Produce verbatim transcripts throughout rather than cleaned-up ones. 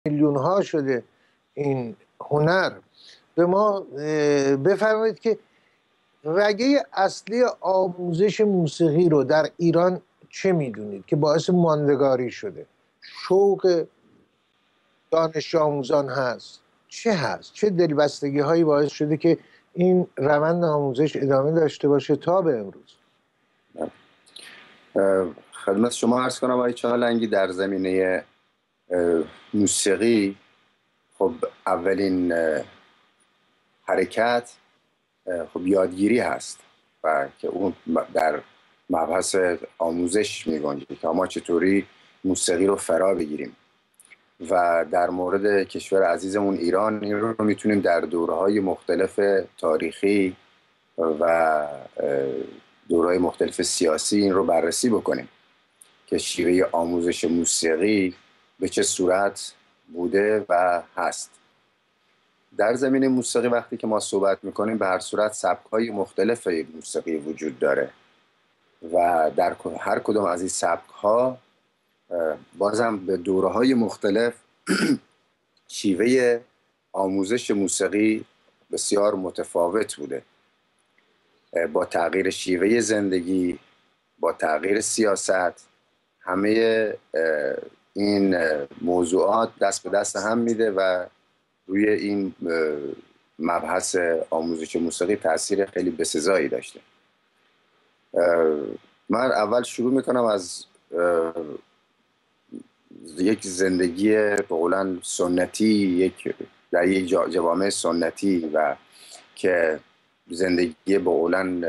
میلیون ها شده این هنر. به ما بفرمایید که رگه اصلی آموزش موسیقی رو در ایران چه میدونید که باعث ماندگاری شده؟ شوق دانش آموزان هست؟ چه هست؟ چه دلبستگی هایی باعث شده که این روند آموزش ادامه داشته باشه تا به امروز؟ خدمت شما عرض کنم آقای چهارلنگی، در زمینه موسیقی خب اولین حرکت خب یادگیری هست و که اون در مبحث آموزش میگنجه که ما چطوری موسیقی رو فرا بگیریم. و در مورد کشور عزیزمون ایران این رو میتونیم در دوره‌های مختلف تاریخی و دوره‌های مختلف سیاسی این رو بررسی بکنیم که شیوه آموزش موسیقی به چه صورت بوده و هست. در زمینه موسیقی وقتی که ما صحبت میکنیم به هر صورت سبک‌های مختلف موسیقی وجود داره و در هر کدام از این سبک‌ها بازم به دوره‌های مختلف شیوه آموزش موسیقی بسیار متفاوت بوده، با تغییر شیوه زندگی، با تغییر سیاست. همه این موضوعات دست به دست هم میده و روی این مبحث آموزش موسیقی تاثیر خیلی بسزایی داشته. من اول شروع میکنم از یک زندگی به قولن سنتی، یک در یک جوامع سنتی و که زندگی به قولن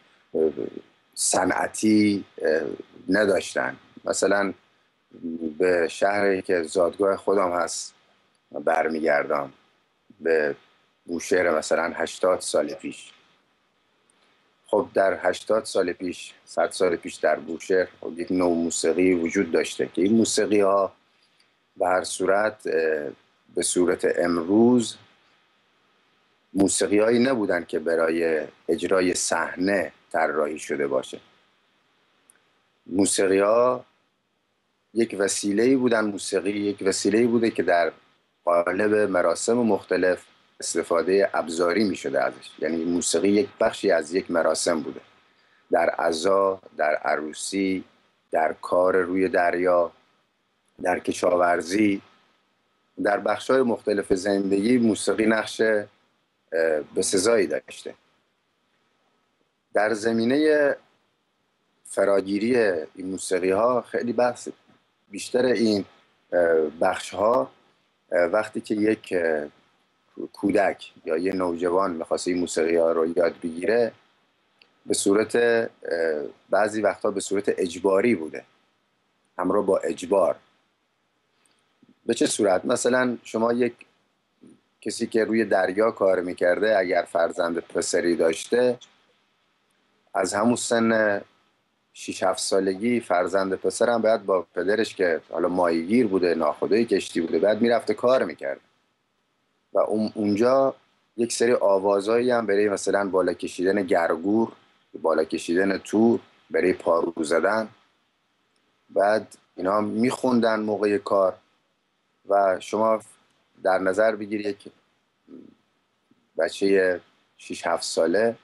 صنعتی نداشتن. مثلا به شهری که زادگاه خودم هست برمیگردم، به بوشهر مثلا هشتاد سال پیش. خب در هشتاد سال پیش، صد سال پیش در بوشهر خب یک نوع موسیقی وجود داشته که این موسیقی ها به هر صورت به صورت امروز موسیقی هایی نبودن که برای اجرای صحنه طراحی شده باشه. موسیقی ها یک وسیله‌ای بودن، موسیقی یک وسیله‌ای بوده که در قالب مراسم مختلف استفاده ابزاری می شده ازش. یعنی موسیقی یک بخشی از یک مراسم بوده، در عزا، در عروسی، در کار روی دریا، در کشاورزی، در بخش‌های مختلف زندگی موسیقی نقش بسزایی داشته. در زمینه فراگیری این موسیقی ها خیلی بحث بیشتر این بخش ها وقتی که یک کودک یا یه نوجوان میخواسته این موسیقی ها رو یاد بگیره به صورت بعضی وقتا به صورت اجباری بوده، همراه با اجبار. به چه صورت؟ مثلا شما یک کسی که روی دریا کار میکرده اگر فرزند پسری داشته، از همون سن شش هفت سالگی فرزند پسر هم باید با پدرش که حالا ماهیگیر بوده، ناخدای کشتی بوده، بعد میرفته کار میکرد و اونجا یک سری آوازهایی هم برای مثلا بالا کشیدن گرگور، بالا کشیدن تور، برای پارو زدن، بعد اینا میخوندن موقع کار. و شما در نظر بگیر یک بچه شش هفت ساله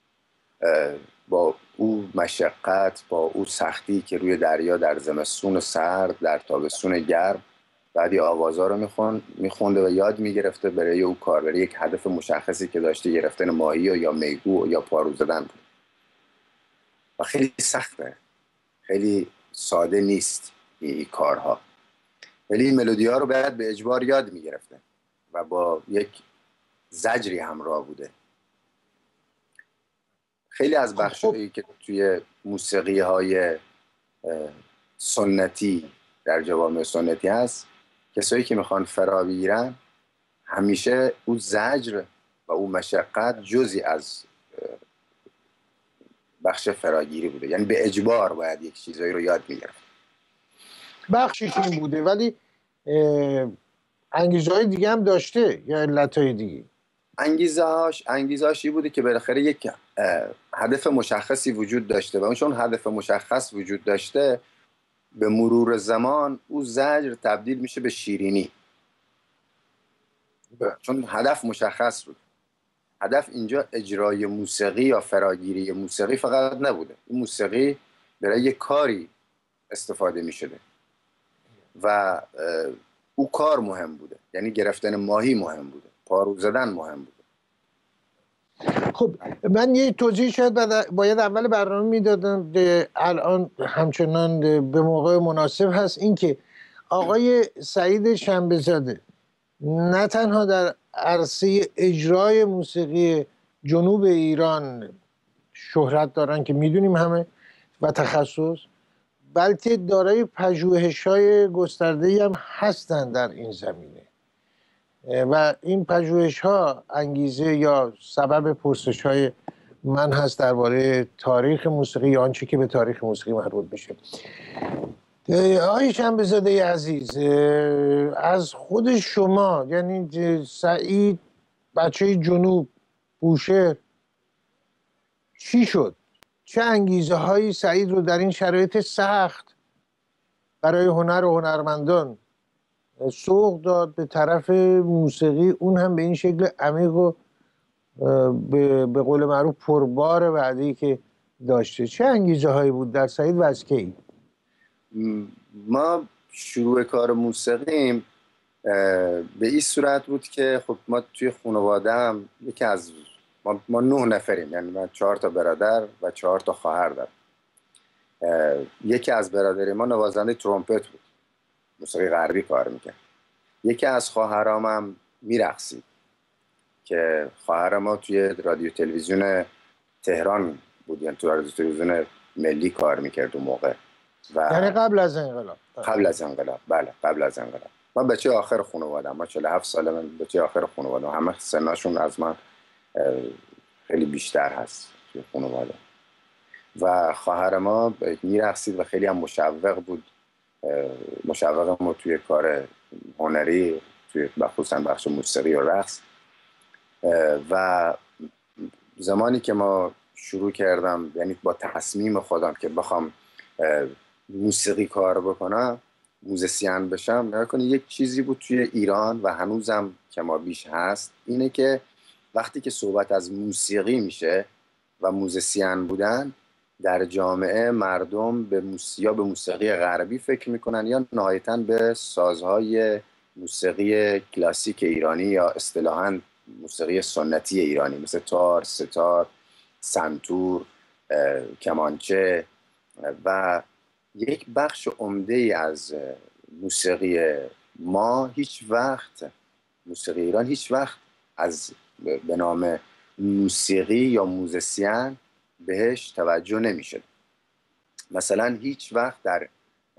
با او مشقت، با او سختی که روی دریا در زمستون سرد، در تابستون گرم، بعدی آوازها رو میخوند میخونده و یاد میگرفته برای او کار، برای یک هدف مشخصی که داشته، گرفتن ماهی یا میگو یا پارو زدن بود. و خیلی سخته، خیلی ساده نیست این کارها، ولی این ملودی ها رو باید به اجبار یاد میگرفته و با یک زجری همراه بوده. خیلی از بخشایی که توی موسیقی های سنتی در جوامع سنتی هست، کسایی که میخوان فرا بگیرن همیشه اون زجر و اون مشقت جزئی از بخش فراگیری بوده، یعنی به اجبار باید یک چیزایی رو یاد میگرفت. بخشی که این بوده، ولی انگیزه های دیگه هم داشته یا علت های دیگه؟ انگیزه هاش انگیزه هاش بوده که بالاخره یک هدف مشخصی وجود داشته و اون چون هدف مشخص وجود داشته، به مرور زمان او زجر تبدیل میشه به شیرینی چون هدف مشخص بود. هدف اینجا اجرای موسیقی یا فراگیری موسیقی فقط نبوده، این موسیقی برای یک کاری استفاده می شده و او کار مهم بوده، یعنی گرفتن ماهی مهم بوده، پارو زدن مهم بوده. خب من یه توضیح شاید باید اول برنامه میدادم، الان همچنان به موقع مناسب هست، این که آقای سعید شنبه‌زاده نه تنها در عرصه اجرای موسیقی جنوب ایران شهرت دارن که میدونیم همه و تخصص، بلکه دارای پژوهش‌های گسترده‌ای هم هستند در این زمینه و این پژوهش‌ها انگیزه یا سبب پرسش‌های من هست درباره تاریخ موسیقی یا آنچه که به تاریخ موسیقی مربوط میشه. آقای شنبه‌زاده عزیز، از خود شما، یعنی سعید بچه جنوب بوشهر، چی شد؟ چه انگیزه هایی سعید رو در این شرایط سخت برای هنر و هنرمندان سوق داد به طرف موسیقی، اون هم به این شکل عمیق و به قول معروف پربار وعده‌ای که داشته؟ چه انگیزه هایی بود در سعید و از کی؟ ما شروع کار موسیقیم به این صورت بود که خب ما توی خانواده هم یکی از ما, ما نه نفریم، یعنی من چهار تا برادر و چهار تا خواهر دارم. یکی از برادر ما نوازنده ترومپت بود، موسیقی غربی کار میکرد. یکی از خواهرام هم میرقصید که خواهر ما توی رادیو تلویزیون تهران بود، یعنی توی رادیو تلویزیون ملی کار میکرد اون موقع. و یعنی قبل از انقلاب؟ قبل از انقلاب، بله قبل از انقلاب. من بچه آخر خانواده، ما چهل و هفت ساله، من بچه آخر خانواده، همه سنشون از من خیلی بیشتر هست توی خانواده. و خواهر ما میرقصید و خیلی هم مشوق بود، مشوق ما توی کار هنری، توی خصوصا بخش موسیقی و رقص. و زمانی که ما شروع کردم، یعنی با تصمیم خودم که بخوام موسیقی کار بکنم، موزیسین بشم، نکنی یک چیزی بود توی ایران و هنوزم که ما بیش هست، اینه که وقتی که صحبت از موسیقی میشه و موزیسین بودن در جامعه، مردم به موسیقی یا به موسیقی غربی فکر میکنن یا نهایتاً به سازهای موسیقی کلاسیک ایرانی یا اصطلاحاً موسیقی سنتی ایرانی، مثل تار، ستار، سنتور، کمانچه. و یک بخش عمده از موسیقی ما هیچ وقت، موسیقی ایران هیچ وقت از به نام موسیقی یا موزیسین بهش توجه نمیشد. مثلا هیچ وقت در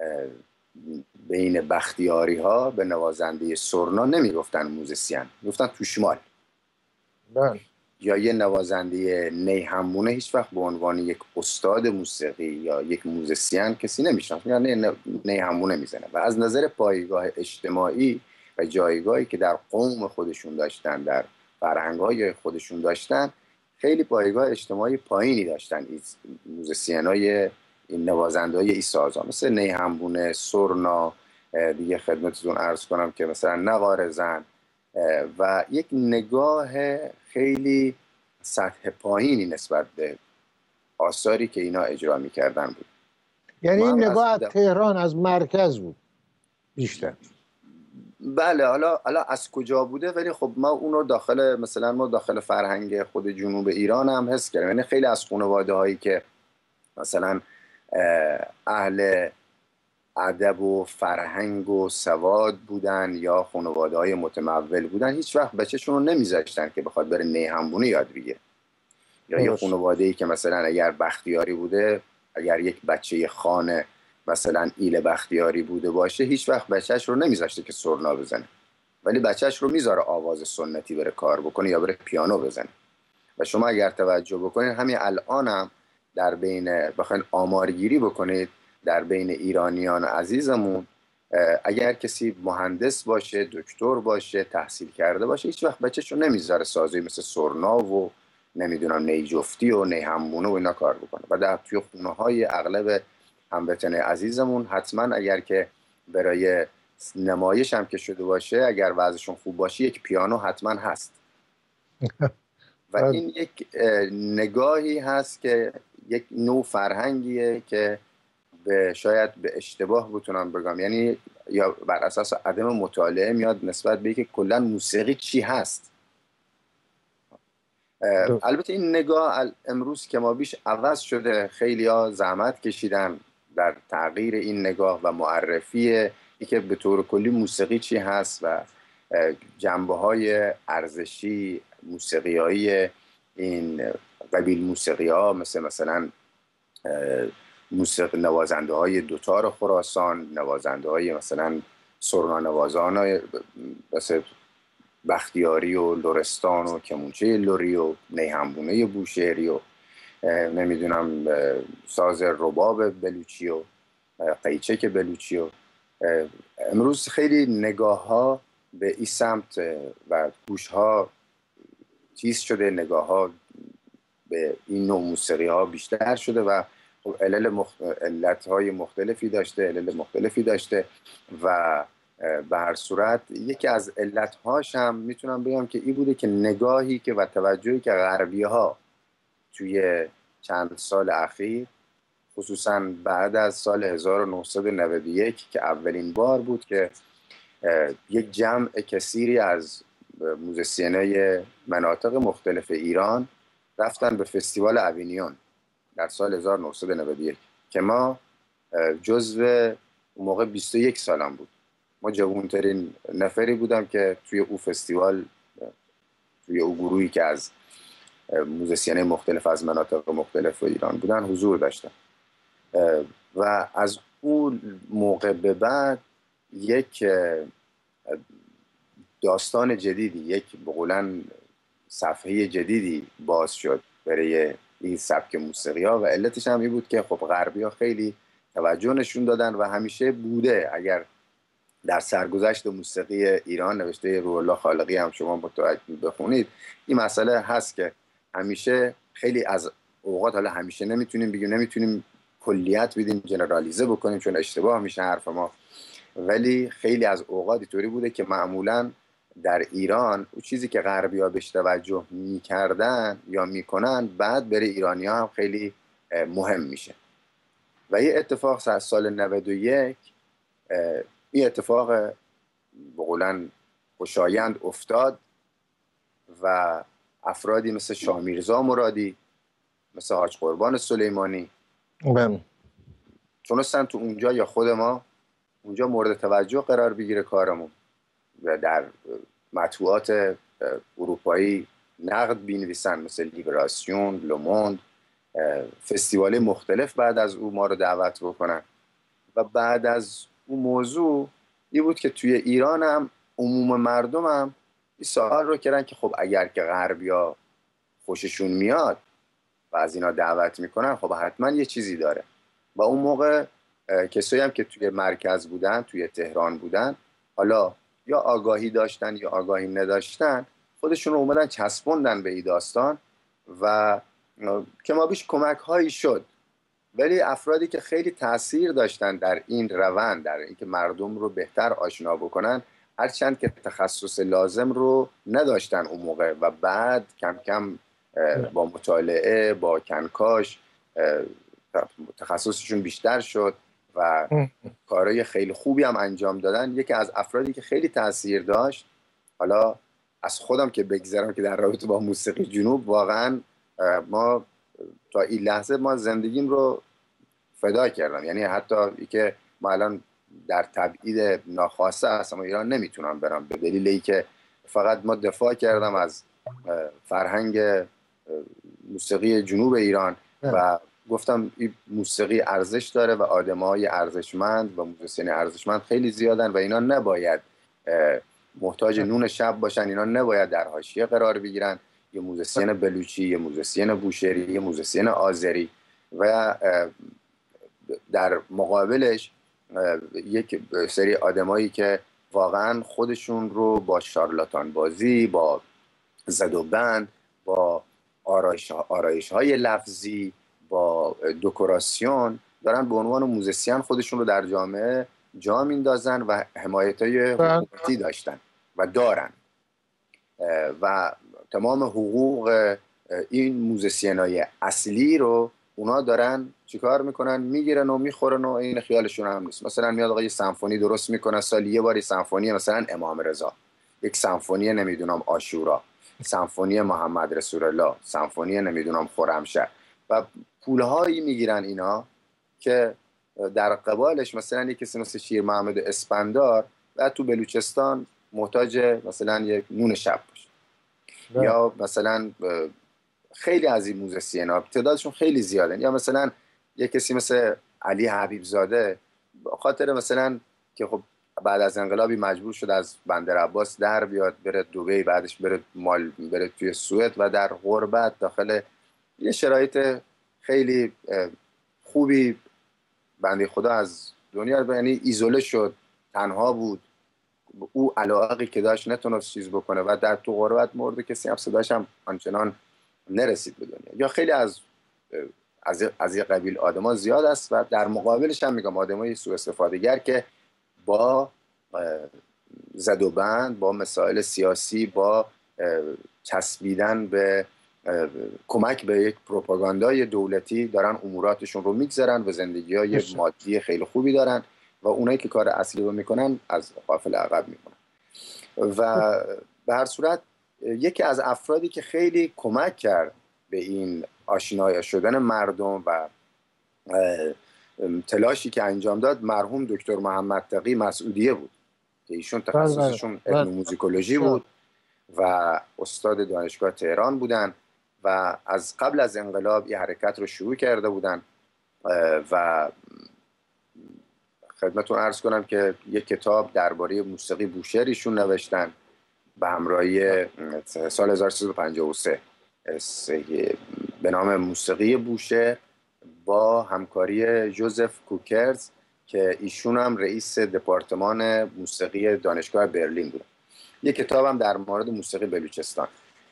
بین بختیاری ها به نوازنده سرنا نمیگفتن موزیسین، میگفتن توشمال. بله. یا یه نوازنده نی همونه هیچ وقت به عنوان یک استاد موسیقی یا یک موزیسین کسی نمیشناخت، یعنی نی همونه میزنه. و از نظر پایگاه اجتماعی و جایگاهی که در قوم خودشون داشتن، در فرهنگ‌های خودشون داشتن، خیلی پایگاه اجتماعی پایینی داشتن این موزیسین‌های، این نوازنده‌های این سازها، مثل نی همونه، سرنا، دیگه خدمتتون عرض کنم که مثلا نوار زن، و یک نگاه خیلی سطح پایینی نسبت به آثاری که اینا اجرا می‌کردن بود. یعنی این نگاه از تهران، از مرکز بود بیشتر. بله، حالا حالا از کجا بوده، ولی خب ما اونو داخل، مثلا ما داخل فرهنگ خود جنوب ایران هم حس کردیم. یعنی خیلی از خانواده هایی که مثلا اهل ادب و فرهنگ و سواد بودن یا خانواده های متمول بودن، هیچ وقت بچه‌شون رو نمیذاشتن که بخواد بره نی همونه یاد بگیره. یا یه خانواده ای که مثلا اگر بختیاری بوده، اگر یک بچه خانه مثلا ایل بختیاری بوده باشه، هیچ وقت بچهش رو نمیذاشته که سرنا بزنه، ولی بچهش رو میذاره آواز سنتی بره کار بکنه یا بره پیانو بزنه. و شما اگر توجه بکنید همین الان هم در بین، بخواید آمارگیری بکنید در بین ایرانیان عزیزمون، اگر کسی مهندس باشه، دکتر باشه، تحصیل کرده باشه، هیچ وقت بچهش رو نمیذاره سازی مثل سرنا و نمیدونم نی جفتی و نی همونه و اینا کار بکنه. و در توی خونه های اغلب هموطن عزیزمون حتما اگر که برای نمایش هم که شده باشه اگر وضعشون خوب باشه یک پیانو حتما هست. و این یک نگاهی هست که یک نوع فرهنگیه که به شاید به اشتباه بتونم بگم، یعنی یا بر اساس عدم مطالعه میاد نسبت به که کلا موسیقی چی هست. البته این نگاه امروز که ما بیش عوض شده، خیلی ها زحمت کشیدن در تغییر این نگاه و معرفی ای که به طور کلی موسیقی چی هست و جنبه های ارزشی موسیقیایی این قبیل موسیقی ها، مثل مثلا موسیقی نوازنده های دوتار خراسان، نوازنده های مثلا سرنا نوازان مثل بختیاری و لرستان و کمونچه لری و نیهمبونه بوشهری و نمیدونم ساز رباب بلوچی و قیچک بلوچی و امروز خیلی نگاه ها به این سمت و گوش ها تیز شده، نگاه ها به این نوع موسیقی ها بیشتر شده و خب علل مخ... علت های مختلفی داشته علل مختلفی داشته و به هر صورت یکی از علت هاش هم میتونم بگم که این بوده که نگاهی که و توجهی که غربی ها توی چند سال اخیر، خصوصا بعد از سال هزار و نهصد و نود و یک که اولین بار بود که یک جمع کثیری از موزیسینای مناطق مختلف ایران رفتن به فستیوال اوینیون در سال هزار و نهصد و نود و یک که ما جزو اون موقع بیست و یک سالم بود، ما جوانترین نفری بودم که توی او فستیوال، توی او گروهی که از موزیسینای مختلف از مناطق مختلف ایران بودن حضور داشتم و از اون موقع به بعد یک داستان جدیدی، یک بقولن صفحه جدیدی باز شد برای این سبک موسیقی ها و علتش هم این بود که خب غربی ها خیلی توجه نشون دادن و همیشه بوده. اگر در سرگذشت موسیقی ایران نوشته روح الله خالقی هم شما متوجه بخونید این مسئله هست که همیشه خیلی از اوقات، حالا همیشه نمیتونیم بگیم، نمیتونیم کلیت بدیم، جنرالیزه بکنیم چون اشتباه میشه حرف ما، ولی خیلی از اوقات اینطوری بوده که معمولاً در ایران اون چیزی که غربی ها بهش توجه میکردن یا میکنن بعد برای ایرانی ها هم خیلی مهم میشه. و یه اتفاق از سال نود و یک، این اتفاق بقولن خوشایند افتاد و افرادی مثل شاه میرزا مرادی، مثل حاج قربان سلیمانی بله تونستن تو اونجا یا خود ما اونجا مورد توجه قرار بگیره کارمون و در مطبوعات اروپایی نقد بینویسن مثل لیبراسیون، لوموند، فستیوال مختلف بعد از او ما رو دعوت بکنن. و بعد از اون موضوع این بود که توی ایران هم عموم مردم هم این سوال رو کردن که خب اگر که غربیا خوششون میاد و از اینا دعوت میکنن خب حتما یه چیزی داره. و اون موقع کسایی هم که توی مرکز بودن، توی تهران بودن، حالا یا آگاهی داشتن یا آگاهی نداشتن، خودشون رو اومدن چسبوندن به این داستان و که ما بیش کمک هایی شد. ولی افرادی که خیلی تأثیر داشتن در این روند، در اینکه مردم رو بهتر آشنا بکنن، هرچند که تخصص لازم رو نداشتن اون موقع و بعد کم کم با مطالعه، با کنکاش تخصصشون بیشتر شد و کارهای خیلی خوبی هم انجام دادن. یکی از افرادی که خیلی تأثیر داشت، حالا از خودم که بگذارم که در رابطه با موسیقی جنوب واقعا ما تا این لحظه ما زندگیم رو فدا کردم، یعنی حتی ای که ما الان در تبعید ناخواسته هستم و ایران نمیتونم برم به دلیل ای که فقط ما دفاع کردم از فرهنگ موسیقی جنوب ایران و گفتم این موسیقی ارزش داره و آدمای ارزشمند و موزیسین ارزشمند خیلی زیادن و اینا نباید محتاج نون شب باشن، اینا نباید در حاشیه قرار بگیرن. یه موزیسین بلوچی، یه موزیسین بوشهری، یه موزیسین آذری و در مقابلش یک سری آدمایی که واقعا خودشون رو با شارلاتان بازی، با زد و بند، با آرایش, آرایش های لفظی، با دکوراسیون دارن به عنوان موزیسین خودشون رو در جامعه جا میندازن و حمایت‌های حکومتی داشتن و دارن و تمام حقوق این موزیسینای اصلی رو اونا دارن چیکار میکنن؟ میگیرن و میخورن و این خیالشون هم نیست. مثلا میاد آقا یه سمفونی درست میکنه، سالی یه باری سمفونی مثلا امام رضا، یک سمفونی نمیدونم عاشورا، سمفونی محمد رسول الله، سمفونی نمیدونم خرمشهر و پولهایی میگیرن اینا که در قبالش مثلا یک کسی مثل شیر محمد اسپندار و تو بلوچستان محتاج مثلا یک نون شب باشه، یا مثلا خیلی از این موزیسینا تعدادشون خیلی زیاده، یا مثلا یک کسی مثل علی حبیب زاده خاطر مثلا که خب بعد از انقلابی مجبور شد از بندر عباس در بیاد بره دبی، بعدش بره مال بره توی سوئد و در غربت داخل یه شرایط خیلی خوبی بنده خدا از دنیا یعنی ایزوله شد، تنها بود، او علاقی که داشت نتونست چیز بکنه و در تو غربت مرد، کسی هم صداش هم آنچنان نرسید به دنیا. یا خیلی از از از این قبیل آدما زیاد است و در مقابلش هم میگم آدمای سوء استفاده گر که با زد و بند، با مسائل سیاسی، با چسبیدن به کمک به یک پروپاگاندای دولتی دارن اموراتشون رو میگذرن و زندگی‌های مادی خیلی خوبی دارن و اونایی که کار اصلی رو میکنن از غافل عقب میمونن. و به هر صورت یکی از افرادی که خیلی کمک کرد به این آشنای شدن مردم و تلاشی که انجام داد مرحوم دکتر محمد تقی مسعودیه بود که ایشون تخصصشون etnomusicology بود و استاد دانشگاه تهران بودن و از قبل از انقلاب این حرکت رو شروع کرده بودن و خدمتتون عرض کنم که یک کتاب درباره موسیقی بوشهر ایشون نوشتن به همراهی سال هزار و سیصد و پنجاه و سه به نام موسیقی بوشهر با همکاری جوزف کوکرز که ایشون هم رئیس دپارتمان موسیقی دانشگاه برلین بود. یک کتاب هم در مورد موسیقی بلوچستان.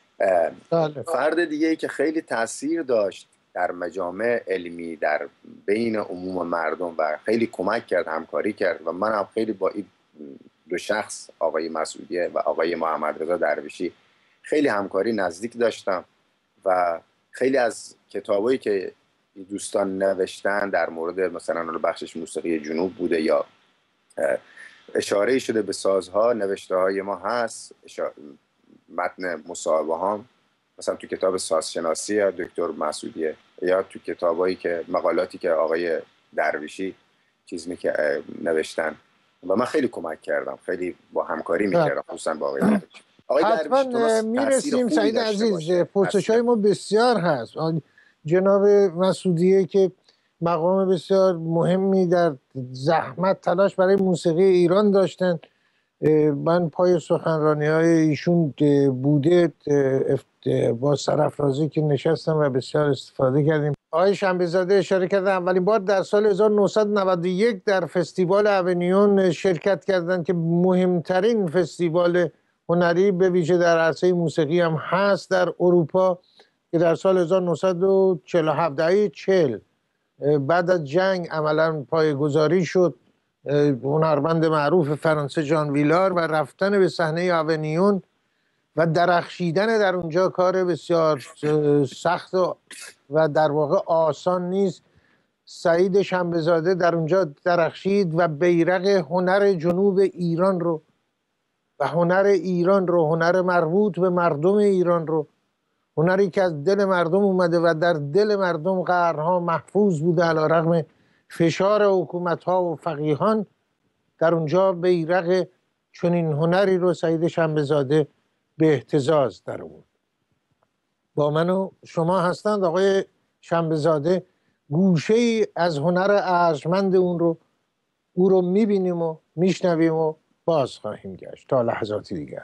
فرد دیگه ای که خیلی تاثیر داشت در مجامع علمی در بین عموم مردم و خیلی کمک کرد، همکاری کرد و من هم خیلی با این دو شخص آقای مسعودیه و آقای محمد رضا درویشی خیلی همکاری نزدیک داشتم و خیلی از کتابایی که دوستان نوشتن در مورد مثلا بخشش موسیقی جنوب بوده یا اشاره شده به سازها، نوشته های ما هست، متن مصاحبه ها مثلا تو کتاب سازشناسی یا دکتر مسعودیه یا تو کتابایی که مقالاتی که آقای درویشی چیز می که نوشتن و من خیلی کمک کردم، خیلی با همکاری میکردم خصوصا با آقای درویشی. آقای حتما میرسیم. سعید عزیز پرسش‌های ما بسیار هست. جناب مسعودیه که مقام بسیار مهمی در زحمت تلاش برای موسیقی ایران داشتن، من پای سخنرانی های ایشون بوده با سرافرازی که نشستم و بسیار استفاده کردیم. آقای شنبه زاده اشاره کردن اولین بار در سال هزار و نهصد و نود و یک در فستیوال اونیون شرکت کردند که مهمترین فستیوال هنری به ویژه در عرصه موسیقی هم هست در اروپا که در سال هزار و نهصد و چهل و هفت دهه چهل بعد از جنگ عملا پایه‌گذاری شد. هنرمند معروف فرانسه ژان ویلار و رفتن به صحنه اونیون و درخشیدن در اونجا کار بسیار سخت و در واقع آسان نیست. سعید شنبه زاده در اونجا درخشید و بیرق هنر جنوب ایران رو و هنر ایران رو، هنر مربوط به مردم ایران رو، هنری که از دل مردم اومده و در دل مردم قرنها محفوظ بوده علیرغم فشار حکومت‌ها و فقیهان، در اونجا بیرق چنین هنری رو سعید شنبه زاده به اهتزاز در آورد. با من و شما هستند آقای شنبه زاده، گوشه ای از هنر ارجمند اون رو او رو میبینیم و میشنویم و باز خواهیم گشت تا لحظاتی دیگر.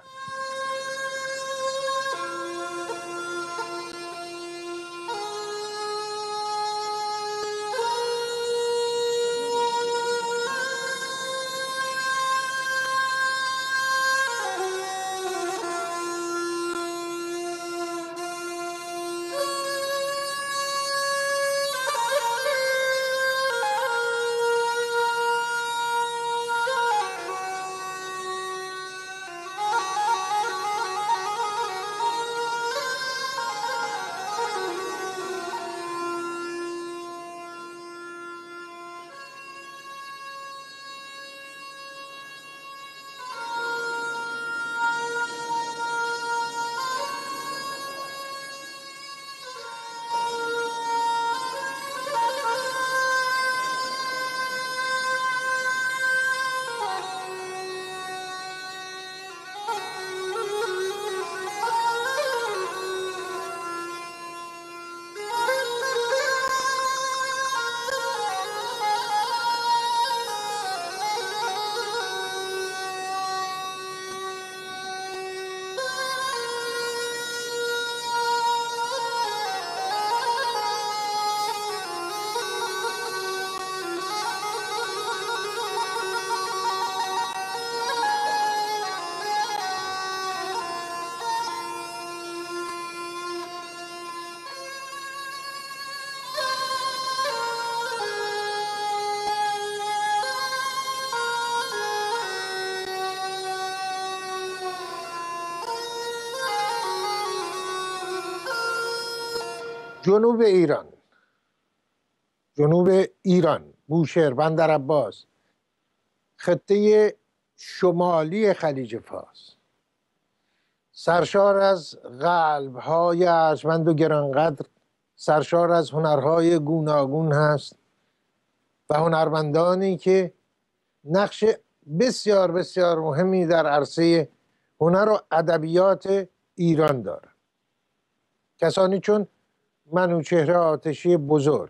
جنوب ایران، جنوب ایران، بوشهر، بندر عباس، خطه شمالی خلیج فارس سرشار از قلب‌های ارجمند و گرانقدر، سرشار از هنرهای گوناگون هست و هنرمندانی که نقش بسیار بسیار مهمی در عرصه هنر و ادبیات ایران دارند. کسانی چون منوچهر آتشی بزرگ،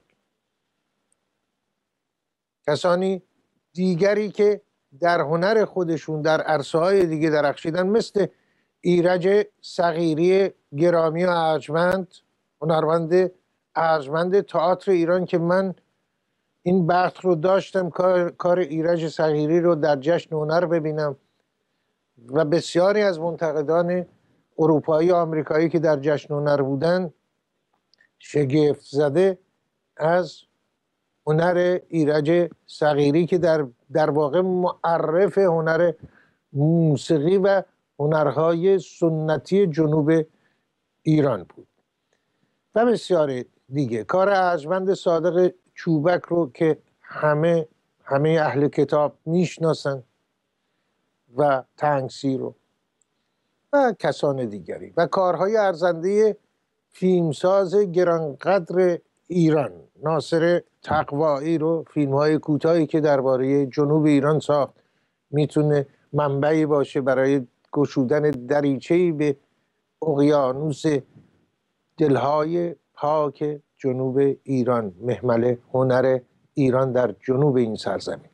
کسانی دیگری که در هنر خودشون در عرصه‌های دیگه درخشیدن، مثل ایرج صغیری گرامی و ارجمند، هنرمند ارجمند تئاتر ایران که من این بخت رو داشتم کار, کار ایرج صغیری رو در جشن هنر ببینم و بسیاری از منتقدان اروپایی و آمریکایی که در جشن هنر بودن شگفت زده از هنر ایرج صغیری که در, در واقع معرف هنر موسیقی و هنرهای سنتی جنوب ایران بود و بسیار دیگه. کار ارجمند صادق چوبک رو که همه همه اهل کتاب میشناسن و تنگسی رو و کسان دیگری و کارهای ارزنده فیلمساز گرانقدر ایران ناصر تقوایی رو، فیلم‌های کوتاهی که درباره جنوب ایران ساخت میتونه منبعی باشه برای گشودن دریچه‌ای به اقیانوس دلهای پاک جنوب ایران، محمل هنر ایران در جنوب این سرزمین.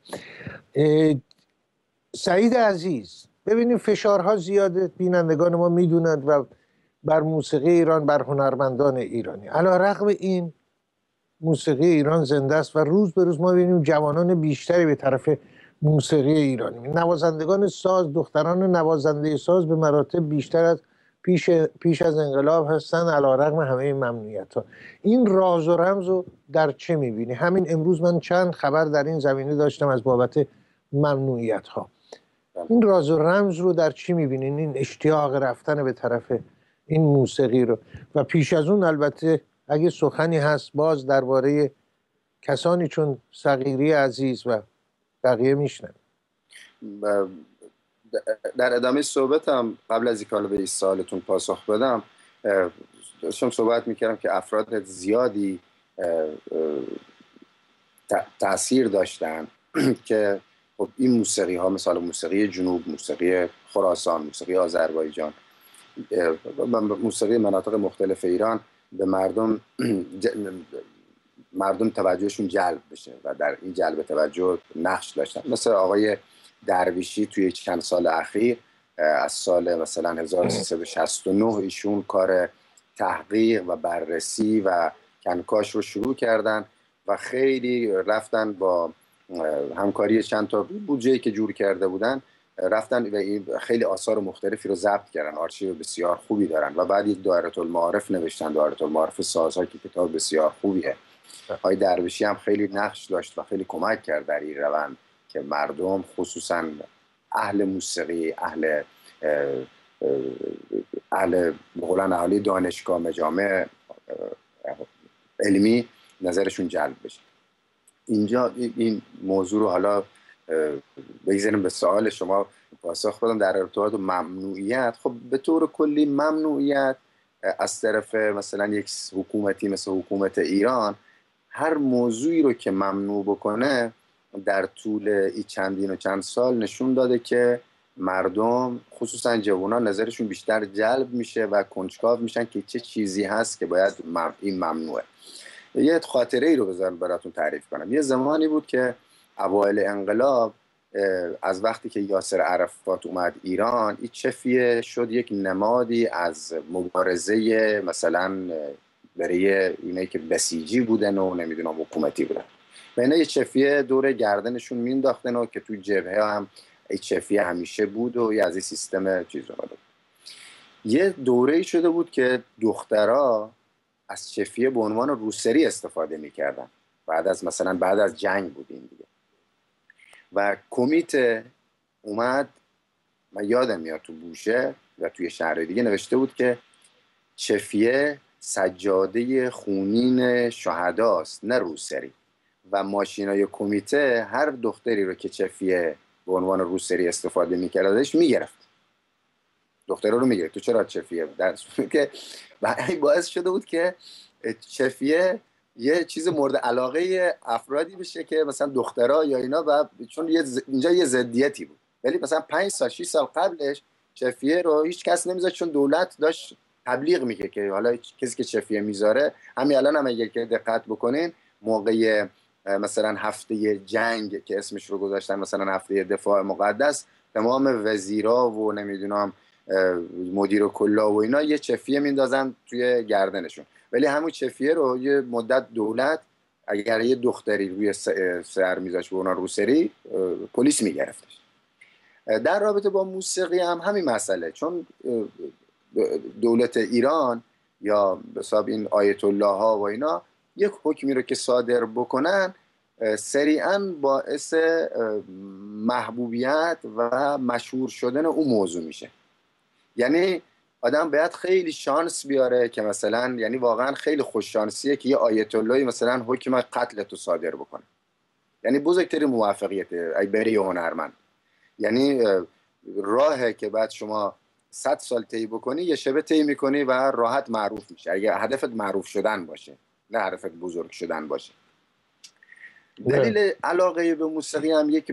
سعید عزیز، ببینید فشارها زیاده، بینندگان ما میدونند و بر موسیقی ایران، بر هنرمندان ایرانی. علی رغم این موسیقی ایران زنده است و روز به روز ما ببینیم جوانان بیشتری به طرف موسیقی ایرانی، نوازندگان ساز، دختران نوازنده ساز به مراتب بیشتر از پیش پیش از انقلاب هستن، علی رغم همه این ممنوعیت ها. این راز و رمز رو در چه میبینی؟ همین امروز من چند خبر در این زمینه داشتم از بابت ممنوعیت ها. این راز و رمز رو در چی میبینین؟ این اشتیاق رفتن به طرف این موسیقی رو و پیش از اون البته اگه سخنی هست باز درباره کسانی چون صغیری عزیز و بقیه میشنن. در ادامه صحبتم قبل از اینکه به این سوالتون پاسخ بدم، داشتم صحبت میکردم که افراد زیادی تأثیر داشتن که خب این موسیقی ها، مثلا موسیقی جنوب، موسیقی خراسان، موسیقی آذربایجان، موسیقی مناطق مختلف ایران به مردم مردم توجهشون جلب بشه و در این جلب توجه نقش داشتن. مثل آقای درویشی توی چند سال اخیر، از سال مثلا هزار و سیصد و شصت و نه ایشون کار تحقیق و بررسی و کنکاش رو شروع کردن و خیلی رفتن با همکاری چند تا بودجه‌ای که جور کرده بودن، رفتن و این خیلی آثار مختلفی رو ضبط کردن، آرشیو بسیار خوبی دارن و بعد یک دایره المعارف نوشتن، دایره المعارف سازها که کتاب بسیار خوبیه. آقای درویشی هم خیلی نقش داشت و خیلی کمک کرد در این روند که مردم، خصوصا اهل موسیقی، اهل اهل بقولن اهالی دانشگاه، مجامع علمی نظرشون جلب بشه. اینجا این موضوع رو حالا بگذاریم به سوال شما پاسخ بدم در ارتباط با ممنوعیت. خب به طور کلی ممنوعیت از طرف مثلا یک حکومتی مثل حکومت ایران هر موضوعی رو که ممنوع بکنه در طول این چندین و چند سال نشون داده که مردم خصوصا جوانان نظرشون بیشتر جلب میشه و کنجکاو میشن که چه چیزی هست که باید این ممنوعه. یه خاطره ای رو بذارم براتون تعریف کنم. یه زمانی بود که اوایل انقلاب، از وقتی که یاسر عرفات اومد ایران، این چفیه شد یک نمادی از مبارزه مثلا برای اینایی که بسیجی بودن و نمیدونم حکومتی بودن و اینا یه چفیه دور گردنشون مینداختن و که تو جبهه هم این چفیه همیشه بود و یه از این سیستم چیز رو بود. یه دوره شده بود که دخترها از چفیه به عنوان روسری استفاده میکردن، بعد از مثلا بعد از جنگ بود این دیگه، و کمیته اومد، من یادم میاد تو بوشه و توی شهر دیگه نوشته بود که چفیه سجاده خونین شهداست، نه روسری. و ماشینای کمیته هر دختری رو که چفیه به عنوان روسری استفاده میکردش میگرفت، دخترها رو میگرفت. تو چرا چفیه؟ در که باعث شده بود که چفیه یه چیز مورد علاقه افرادی بشه که مثلا دخترها یا اینا، و چون یه ز... اینجا یه ضدیتی بود. ولی مثلا پنج سال شش سال قبلش چفیه رو هیچ کس نمیذاشت، چون دولت داشت تبلیغ میگه که حالا کسی که چفیه میذاره، همین الان هم اگه که دقت بکنین موقع مثلا هفته جنگ که اسمش رو گذاشتن، مثلا هفته دفاع مقدس، تمام وزیرا و نمیدونم مدیر کلا و اینا یه چفیه میندازن توی گردنشون. ولی همون چفیه رو یه مدت دولت اگر یه دختری روی سر میذاشت به اونها روسری، پلیس میگرفتش. در رابطه با موسیقی هم همین مسئله، چون دولت ایران یا به حساب این آیت الله ها و اینا یک حکمی رو که صادر بکنن سریعا باعث محبوبیت و مشهور شدن اون موضوع میشه. یعنی آدم باید خیلی شانس بیاره که مثلا، یعنی واقعا خیلی خوش شانسیه که یه آیت اللهی مثلا حکم قتل تو صادر بکنه. یعنی بزرگترین موفقیته ای بری هنرمند. یعنی راهه که بعد شما صد سال طی بکنی، یه شبه طی میکنی و راحت معروف میشه، اگه هدفت معروف شدن باشه، نه هدفت بزرگ شدن باشه. دلیل علاقه به موسیقی هم یک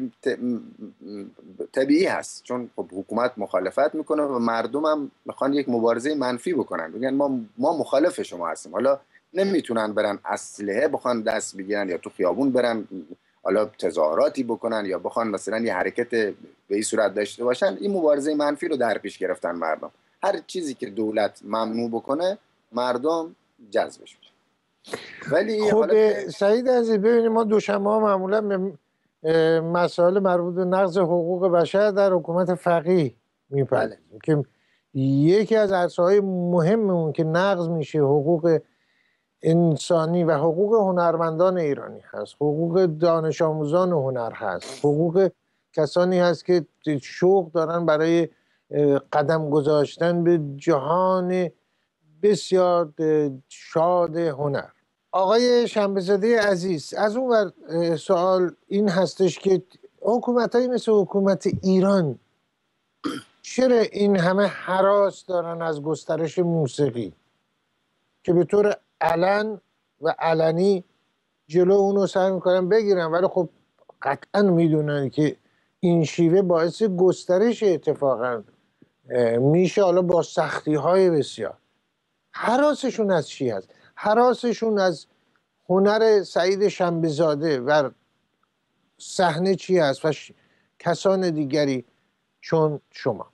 طبیعی هست، چون خب حکومت مخالفت میکنه و مردم هم میخوان یک مبارزه منفی بکنن، میگن ما ما مخالف شما هستیم. حالا نمیتونن برن اسلحه بخوان دست بگیرن یا تو خیابون برن حالا تظاهراتی بکنن یا بخوان مثلا یه حرکت به این صورت داشته باشن. این مبارزه منفی رو در پیش گرفتن مردم. هر چیزی که دولت ممنوع بکنه مردم جذبش میشه. ولی خب حالا سعید عزیز، ببینید ما دوشنبه ها معمولا به مسائل مربوط به نقض حقوق بشر در حکومت فقیه میپردازیم که یکی از عرصه‌های مهم اون که نقض میشه حقوق انسانی و حقوق هنرمندان ایرانی هست، حقوق دانش آموزان هنر هست، حقوق کسانی هست که شوق دارن برای قدم گذاشتن به جهان بسیار شاد هنر. آقای شنبه‌زاده عزیز، از اون ور سوال این هستش که حکومت‌هایی مثل حکومت ایران چرا این همه هراس دارن از گسترش موسیقی که به طور علن و علنی جلو اونو سعی میکنن بگیرن، ولی خب قطعا میدونن که این شیوه باعث گسترش اتفاقا میشه، حالا با سختی های بسیار. هراسشون از چی هست؟ هراسشون از هنر سعید شنبه‌زاده و صحنه چی هست و کسان دیگری چون شما؟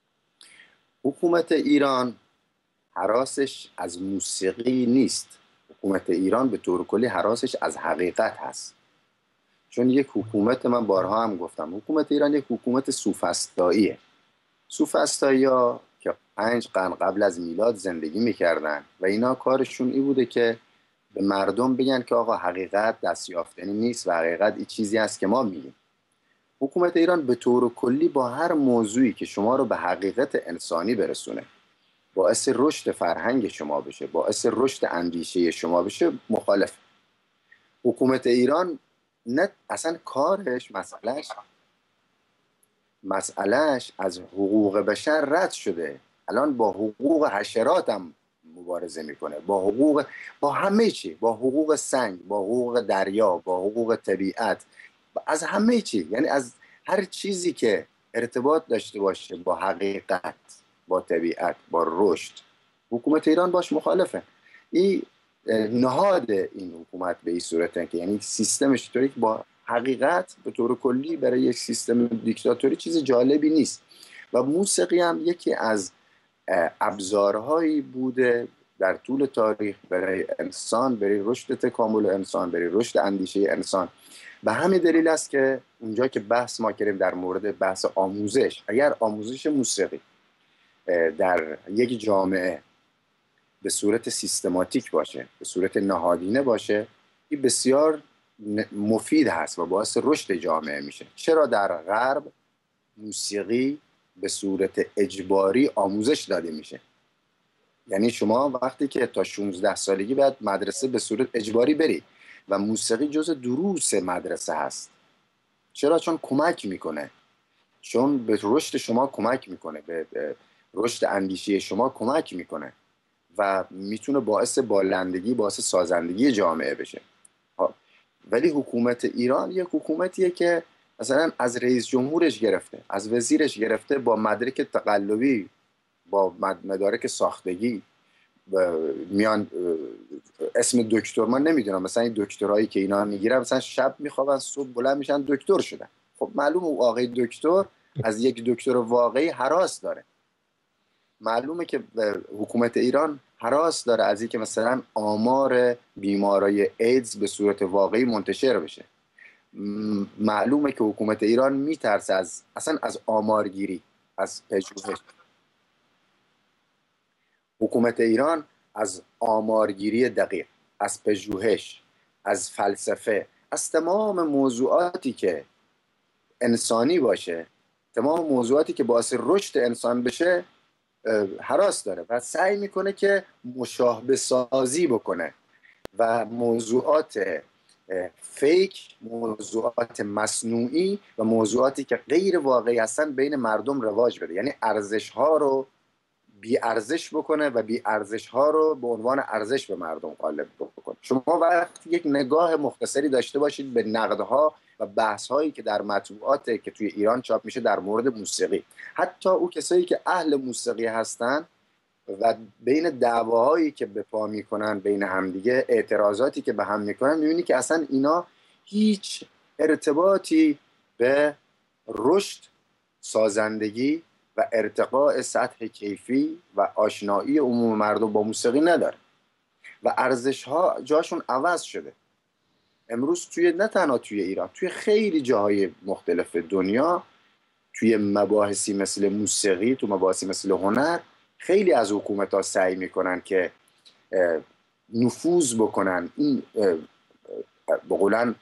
حکومت ایران هراسش از موسیقی نیست. حکومت ایران به طور کلی هراسش از حقیقت هست. چون یک حکومت، من بارها هم گفتم، حکومت ایران یک حکومت سوفسطاییه. سوفسطایی‌ها که پنج قرن قبل از میلاد زندگی میکردن و اینا کارشون این بوده که به مردم بگن که آقا حقیقت دستیافتنی نیست و حقیقت این چیزی است که ما میگیم. حکومت ایران به طور کلی با هر موضوعی که شما رو به حقیقت انسانی برسونه، باعث رشد فرهنگ شما بشه، باعث رشد اندیشه شما بشه، مخالف. حکومت ایران نه اصلا کارش، مسئلهش مسئلهش از حقوق بشر رد شده. الان با حقوق حشرات هم مبارزه میکنه، با حقوق، با همه چی، با حقوق سنگ، با حقوق دریا، با حقوق طبیعت، از همه چی، یعنی از هر چیزی که ارتباط داشته باشه با حقیقت، با طبیعت، با رشد، حکومت ایران باش مخالفه. این نهاد این حکومت به این صورته که یعنی سیستمش طوری که با حقیقت به طور کلی برای یک سیستم دیکتاتوری چیز جالبی نیست. و موسیقی هم یکی از ابزارهایی بوده در طول تاریخ برای انسان، برای رشد تکامل انسان، برای رشد اندیشه انسان. به همین دلیل است که اونجا که بحث ما کردیم در مورد بحث آموزش، اگر آموزش موسیقی در یک جامعه به صورت سیستماتیک باشه، به صورت نهادینه باشه، این بسیار مفید هست و باعث رشد جامعه میشه. چرا در غرب موسیقی به صورت اجباری آموزش داده میشه؟ یعنی شما وقتی که تا شانزده سالگی باید مدرسه به صورت اجباری بری و موسیقی جز دروس مدرسه هست. چرا؟ چون کمک میکنه، چون به رشد شما کمک میکنه، به رشد اندیشه شما کمک میکنه و میتونه باعث بالندگی، باعث سازندگی جامعه بشه. ولی حکومت ایران یک حکومتیه که مثلا از رئیس جمهورش گرفته، از وزیرش گرفته، با مدرک تقلبی، با مدارک ساختگی میان اسم دکتر، من نمیدونم مثلا این دکترایی که اینا میگیرن مثلا شب میخوابن صبح بلند میشن دکتر شدن. خب معلومه اون آقای دکتر از یک دکتر واقعی هراس داره. معلومه که حکومت ایران هراس داره از اینکه مثلا آمار بیمارای ایدز به صورت واقعی منتشر بشه. معلومه که حکومت ایران میترسه از اصلا از آمارگیری، از پژوهش. حکومت ایران از آمارگیری دقیق، از پژوهش، از فلسفه، از تمام موضوعاتی که انسانی باشه، تمام موضوعاتی که باعث رشد انسان بشه هراس داره و سعی میکنه که مشابه سازی بکنه و موضوعات فیک، موضوعات مصنوعی و موضوعاتی که غیر واقعی هستن بین مردم رواج بده. یعنی ارزش ها رو بی ارزش بکنه و بی ارزش ها رو به عنوان ارزش به مردم غالب بکنه. شما وقتی یک نگاه مختصری داشته باشید به نقدها و بحث هایی که در مطبوعات که توی ایران چاپ میشه در مورد موسیقی، حتی او کسایی که اهل موسیقی هستن و بین دعواهایی که به پا میکنن بین همدیگه، اعتراضاتی که به هم میکنن، میبینی که اصلا اینا هیچ ارتباطی به رشد، سازندگی و ارتقاء سطح کیفی و آشنایی عموم مردم با موسیقی نداره و ارزش ها جاشون عوض شده. امروز توی نه تنها توی ایران، توی خیلی جاهای مختلف دنیا، توی مباحثی مثل موسیقی، تو مباحثی مثل هنر، خیلی از حکومت ها سعی میکنن که نفوذ بکنن، این بقولن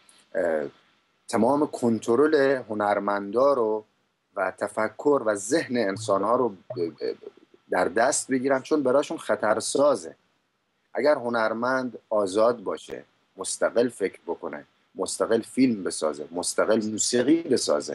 تمام کنترل هنرمندا رو و تفکر و ذهن انسان ها رو در دست بگیرن، چون براشون خطرسازه. اگر هنرمند آزاد باشه، مستقل فکر بکنه، مستقل فیلم بسازه، مستقل موسیقی بسازه،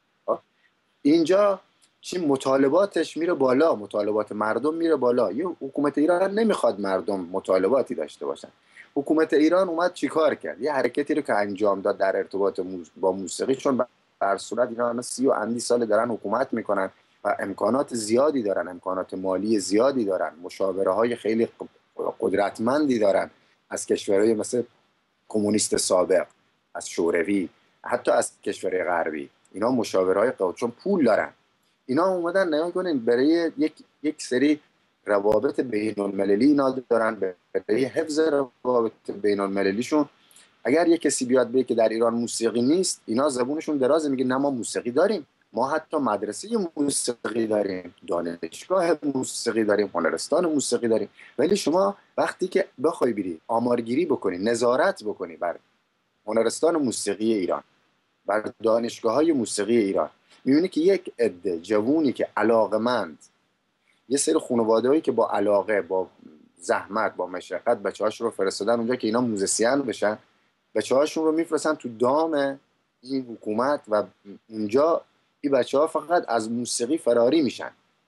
اینجا چی مطالباتش میره بالا، مطالبات مردم میره بالا. یه حکومت ایران نمیخواد مردم مطالباتی داشته باشن. حکومت ایران اومد چیکار کرد؟ یه حرکتی رو که انجام داد در ارتباط با موسیقی، چون بر صورت اینا سی و اندی سال دارن حکومت میکنن و امکانات زیادی دارن، امکانات مالی زیادی دارن، مشاوره های خیلی قدرتمندی دارن از کشورهای مثل کمونیست سابق، از شوروی، حتی از کشورهای غربی. اینا مشاورهای قوی، چون پول دارن. اینا اومدن نگاه کنین برای یک یک سری روابط بین المللی اینا دارن، برای حفظ روابط بین المللیشون. اگر یک کسی بیاد بگه که در ایران موسیقی نیست، اینا زبونشون درازه، میگه نه ما موسیقی داریم، ما حتی مدرسه موسیقی داریم، دانشگاه موسیقی داریم، هنرستان موسیقی داریم. ولی شما وقتی که بخوای بری آمارگیری بکنی، نظارت بکنی بر هنرستان موسیقی ایران، بر دانشگاه‌های موسیقی ایران، می‌بینی که یک عده جوونی که علاقه‌مند، یه سری خانواده‌ای که با علاقه، با زحمت، با مشقت بچه‌هاشون رو فرستادن اونجا که اینا موزیسین بشن، بچه‌هاشون رو میفرستن تو دام این حکومت و اونجا این بچه‌ها فقط از موسیقی فراری میشن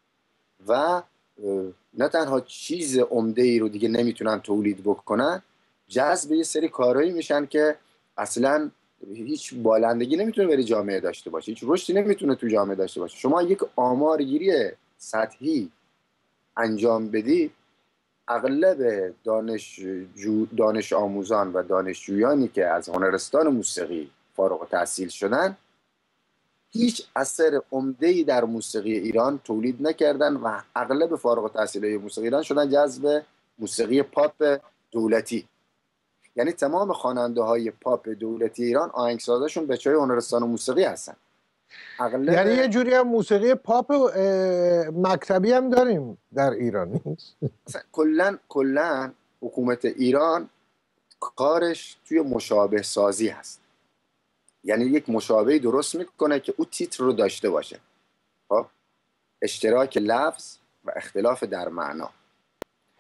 و نه تنها چیز عمده‌ای رو دیگه نمیتونن تولید بکنن، جذب یه سری کارهایی میشن که اصلاً هیچ بالندگی نمیتونه بری جامعه داشته باشه، هیچ رشدی نمیتونه تو جامعه داشته باشه. شما یک آمارگیری سطحی انجام بدی، اغلب دانش, دانش آموزان و دانشجویانی که از هنرستان موسیقی فارغ التحصیل شدن هیچ اثر عمده‌ای در موسیقی ایران تولید نکردن و اغلب فارغ التحصیلای موسیقی ایران شدن جذب موسیقی پاپ دولتی. یعنی تمام خواننده های پاپ دولتی ایران آهنگسازشون بچهای هنرستان موسیقی هستن. اغلب... یعنی یه جوری هم موسیقی پاپ مکتبی هم داریم در ایران نیست؟ کلن کلن حکومت ایران کارش توی مشابه سازی هست. یعنی یک مشابهی درست میکنه که او تیتر رو داشته باشه، خب اشتراک لفظ و اختلاف در معنا.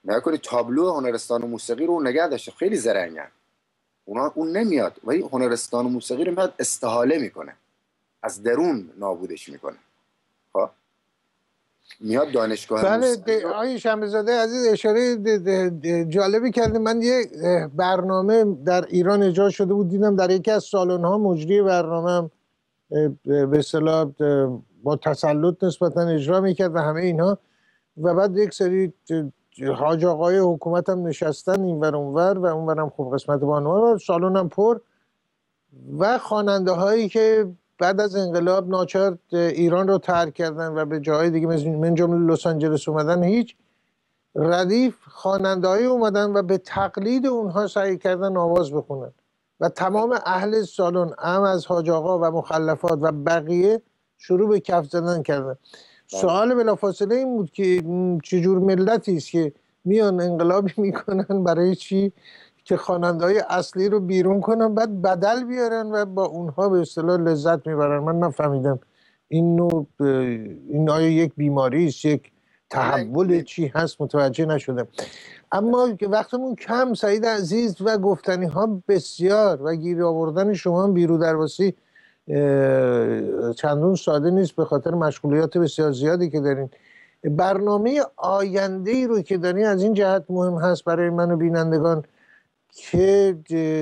نگاه کنید تابلو هنرستان و موسیقی رو نگه داشته، خیلی زرنگن اونا. اون نمیاد ولی هنرستان و موسیقی رو میاد استحاله میکنه، از درون نابودش میکنه. خب میاد دانشگاه بله. موسیقی. آقای شنبه‌زاده عزیز اشاره جالبی کردیم. من یه برنامه در ایران اجرا شده بود، دیدم در یکی از سالن‌ها مجری برنامه به اصطلاح با تسلط نسبتا اجرا میکرد و همه اینها، و بعد یک سری حاج آقای حکومت هم نشستن اینور اونور و اونورم خوب قسمت بانوها و سالن هم پر، و خواننده هایی که بعد از انقلاب ناچار ایران رو ترک کردن و به جای دیگه من جمله لس آنجلس اومدن، هیچ ردیف خواننده هایی اومدن و به تقلید اونها سعی کردن آواز بخونن و تمام اهل سالن هم از حاج آقا و مخلفات و بقیه شروع به کف زدن کردن. سوال بلافاصله این بود که چجور ملتی است که میان انقلابی میکنن برای چی؟ که خواننده‌های اصلی رو بیرون کنن بعد بدل بیارن و با اونها به اصطلاح لذت میبرن. من نفهمیدم این نوع این آیا یک بیماری است، یک تحول چی هست، متوجه نشدم. اما وقتمون کم سعید عزیز و گفتنی ها بسیار و گیر آوردن شما هم بیرو درواسی چندون ساده نیست به خاطر مشغولیات بسیار زیادی که دارین. برنامه آینده ای رو که دارین از این جهت مهم هست برای من و بینندگان که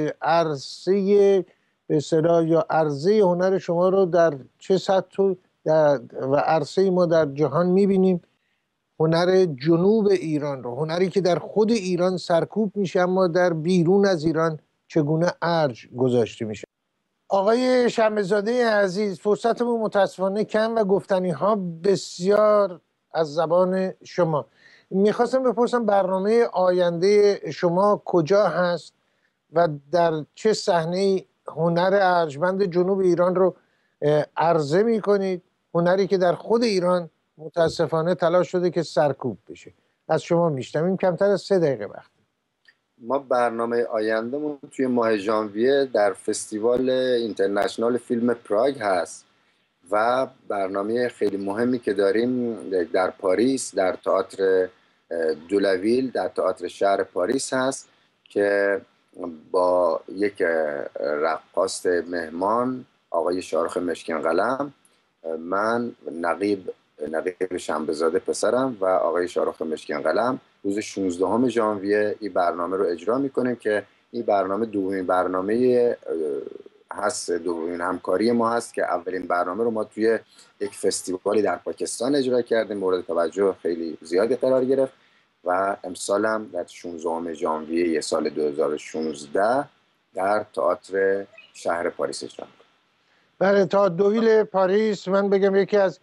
عرصه به اصطلاح یا عرضه هنر شما رو در چه سطح و عرصه ما در جهان میبینیم. هنر جنوب ایران رو، هنری که در خود ایران سرکوب میشه اما در بیرون از ایران چگونه ارج گذاشته میشه. آقای شنبه‌زاده عزیز، فرصتمون متاسفانه کم و گفتنی ها بسیار از زبان شما. میخواستم بپرسم برنامه آینده شما کجا هست و در چه صحنه هنر ارجمند جنوب ایران رو عرضه میکنید، هنری که در خود ایران متاسفانه تلاش شده که سرکوب بشه. از شما میشنویم. کمتر از سه دقیقه وقت. ما برنامه آیندهمون توی ماه ژانویه در فستیوال اینترنشنال فیلم پراگ هست و برنامه خیلی مهمی که داریم در پاریس در تئاتر دولاویل در تئاتر شهر پاریس هست که با یک رقاص مهمان آقای شارخ مشکین قلم، من نقیب نقیب شنبه‌زاده پسرم و آقای شارخ مشکین قلم روز شانزدهم ژانویه این برنامه رو اجرا میکنیم که این برنامه دومین برنامه هست، دومین همکاری ما هست که اولین برنامه رو ما توی یک فستیوالی در پاکستان اجرا کردیم، مورد توجه خیلی زیادی قرار گرفت و امسال هم در شانزدهم ژانویه سال دو هزار و شانزده در تئاتر شهر پاریس اجرا میکنیم. بله، تئاتر دویل پاریس من بگم یکی از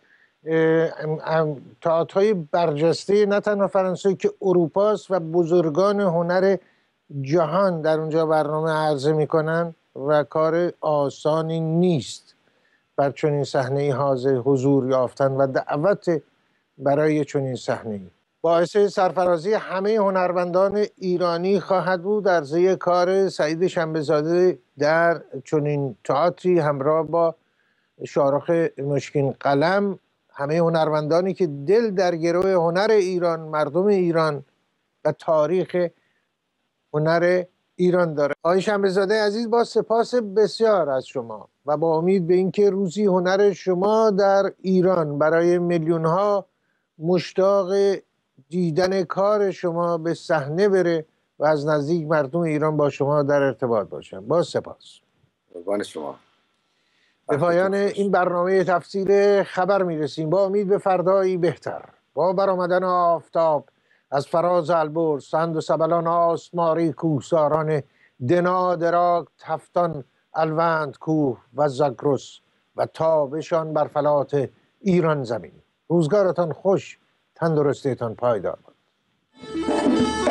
تئاترهای برجسته نه تنها فرانسه که اروپاست و بزرگان هنر جهان در اونجا برنامه عرضه میکنن و کار آسانی نیست بر چنین صحنه‌ای حاضر حضور یافتن و دعوت برای چنین صحنه‌ای باعث سرفرازی همه هنرمندان ایرانی خواهد بود. عرضه کار سعید شنبه‌زاده در چنین تئاتری همراه با شارخ مشکین قلم، همه هنرمندانی که دل در گروه هنر ایران، مردم ایران و تاریخ هنر ایران داره. آقای شنبه‌زاده عزیز، با سپاس بسیار از شما و با امید به اینکه روزی هنر شما در ایران برای میلیون ها مشتاق دیدن کار شما به صحنه بره و از نزدیک مردم ایران با شما در ارتباط باشن. با سپاس. قربان شما. به پایان این برنامه تفسیر خبر میرسیم با امید به فردایی بهتر. با برآمدن آفتاب از فراز البرز سند و سبلان آسماری کوهساران دنا دراک تفتان الوند کوه و زاگرس و تابشان بر فلات ایران زمین. روزگارتان خوش، تندرستیتان پایدار باد.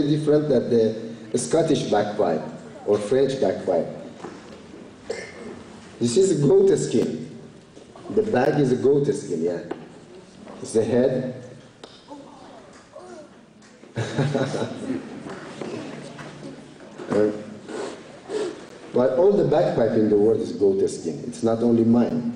different than the Scottish bagpipe or French bagpipe. This is a goat skin. The bag is a goat skin, yeah. It's the head. uh, but all the bagpipe in the world is goat skin. It's not only mine.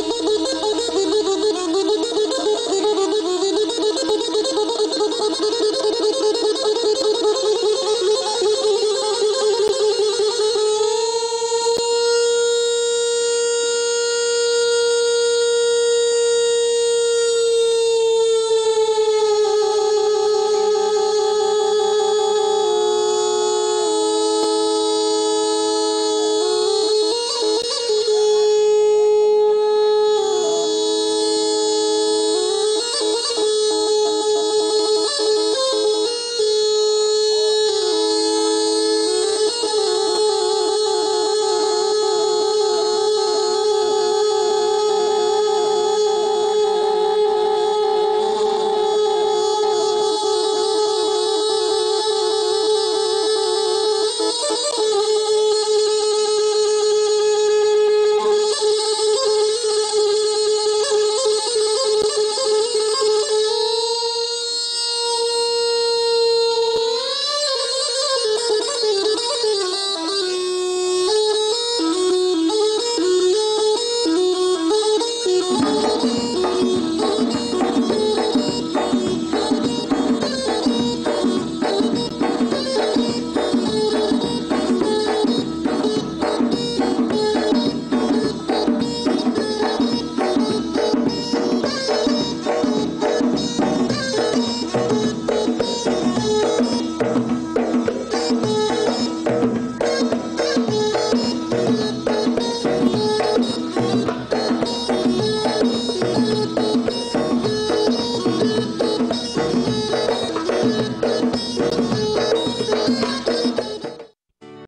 Thank you.